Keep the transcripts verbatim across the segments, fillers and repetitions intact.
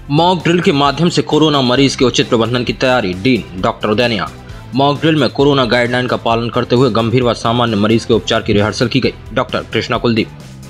Mock drill के माध्यम से कोरोना मरीज के उचित प्रबंधन की तैयारी, dean doctor Udayania. Mock drill में कोरोना गाइडलाइन का पालन करते हुए गंभीर व सामान्य मरीज के उपचार की रिहर्सल की गई, डॉक्टर कृष्णा कुलदीप।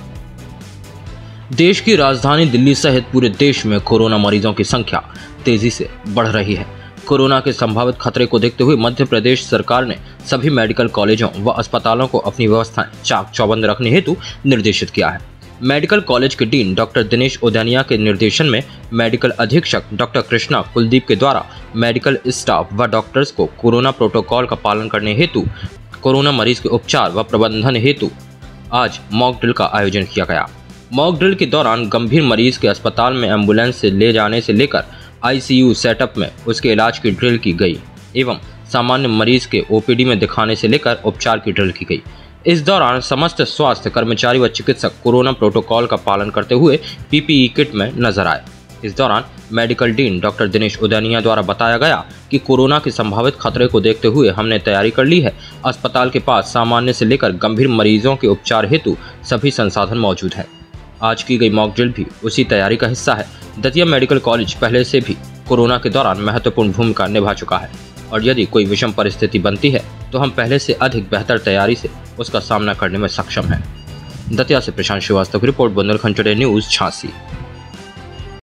देश की राजधानी दिल्ली सहित पूरे देश में कोरोना मरीजों की संख्या तेजी से बढ़ रही है। कोरोना के संभावित खतरे को देखते हुए मध्य प्रदेश सरकार ने सभी मेडिकल कॉलेजों व अस्पतालों को अपनी व्यवस्थाएं चाक चौबंद रखने हेतु निर्देशित किया है। मेडिकल कॉलेज के डीन डॉक्टर दिनेश उदयनिया के निर्देशन में मेडिकल अधीक्षक डॉक्टर कृष्णा कुलदीप के द्वारा मेडिकल स्टाफ व डॉक्टर्स को कोरोना प्रोटोकॉल का पालन करने हेतु कोरोना मरीज के उपचार व प्रबंधन हेतु आज मॉक ड्रिल का आयोजन किया गया। मॉक ड्रिल के दौरान गंभीर मरीज के अस्पताल में एम्बुलेंस से ले जाने से लेकर आईसीयू सेटअप में उसके इलाज की ड्रिल की गई एवं सामान्य मरीज के ओपीडी में दिखाने से लेकर उपचार की ड्रिल की गई। इस दौरान समस्त स्वास्थ्य कर्मचारी व चिकित्सक कोरोना प्रोटोकॉल का पालन करते हुए पीपीई किट में नजर आए। इस दौरान medical dean doctor Dinesh Udayania द्वारा बताया गया कि कोरोना के संभावित खतरे को देखते हुए हमने तैयारी कर ली है। अस्पताल के पास सामान्य से लेकर गंभीर मरीजों के उपचार हेतु सभी संसाधन मौजूद है। आज की गई मॉक ड्रिल भी उसी तैयारी का हिस्सा है। दतिया मेडिकल कॉलेज पहले से भी कोरोना के दौरान महत्वपूर्ण भूमिका निभा चुका है और यदि कोई विषम परिस्थिति बनती है तो हम पहले से अधिक बेहतर तैयारी से उसका सामना करने में सक्षम हैं। दतिया से प्रशांत श्रीवास्तव की report, Bundelkhand today news, Jhansi.